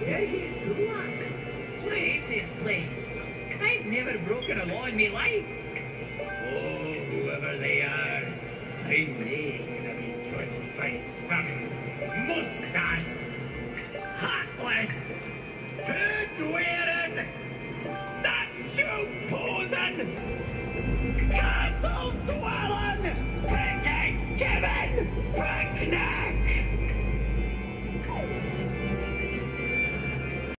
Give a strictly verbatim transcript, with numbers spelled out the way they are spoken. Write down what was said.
We're here too, lass. Place is place. I've never broken a law in my life. Oh, whoever they are, I'm nae gonna be judged by some mustached, heartless, hood-wearing, statue-posing, castle-dwelling, ticket-giving, picnic!